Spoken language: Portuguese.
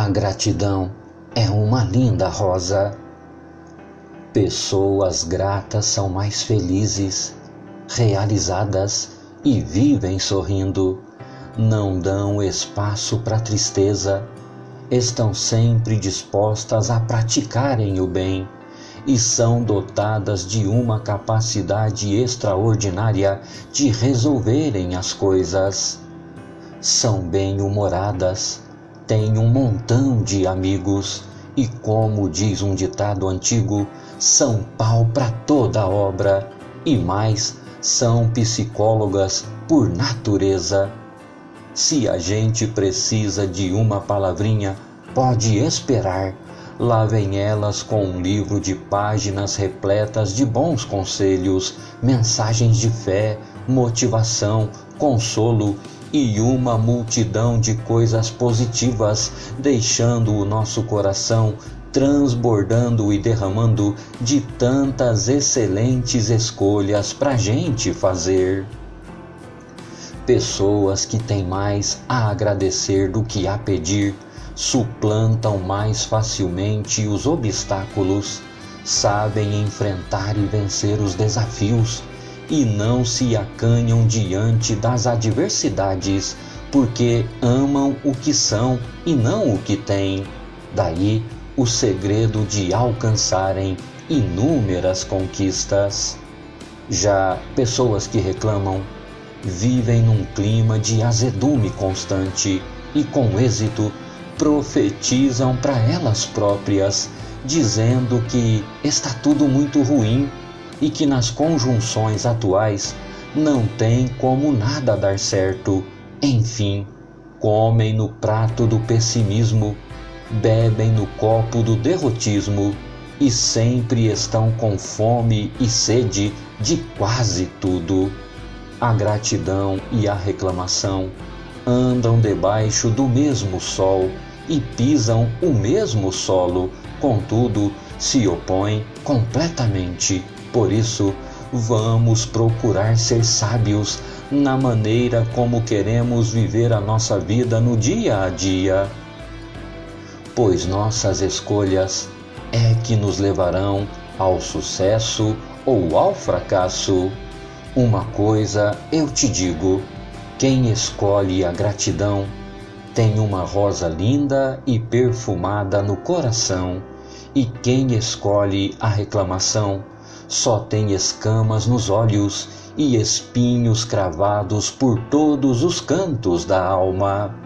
A gratidão é uma linda rosa. Pessoas gratas são mais felizes, realizadas e vivem sorrindo. Não dão espaço para tristeza, estão sempre dispostas a praticarem o bem e são dotadas de uma capacidade extraordinária de resolverem as coisas. São bem-humoradas, têm um montão de amigos e, como diz um ditado antigo, são pau para toda obra e mais, são psicólogas por natureza. Se a gente precisa de uma palavrinha, pode esperar. Lá vem elas com um livro de páginas repletas de bons conselhos, mensagens de fé, motivação, consolo e uma multidão de coisas positivas, deixando o nosso coração transbordando e derramando de tantas excelentes escolhas pra gente fazer. Pessoas que têm mais a agradecer do que a pedir, suplantam mais facilmente os obstáculos, sabem enfrentar e vencer os desafios e não se acanham diante das adversidades, porque amam o que são e não o que têm. Daí o segredo de alcançarem inúmeras conquistas. Já pessoas que reclamam vivem num clima de azedume constante e, com êxito, profetizam para elas próprias, dizendo que está tudo muito ruim e que nas conjunções atuais não tem como nada dar certo. Enfim, comem no prato do pessimismo, bebem no copo do derrotismo e sempre estão com fome e sede de quase tudo. A gratidão e a reclamação andam debaixo do mesmo sol e pisam o mesmo solo, contudo se opõem completamente. Por isso, vamos procurar ser sábios na maneira como queremos viver a nossa vida no dia a dia, pois nossas escolhas é que nos levarão ao sucesso ou ao fracasso. Uma coisa eu te digo: quem escolhe a gratidão tem uma rosa linda e perfumada no coração, e quem escolhe a reclamação só tem escamas nos olhos e espinhos cravados por todos os cantos da alma.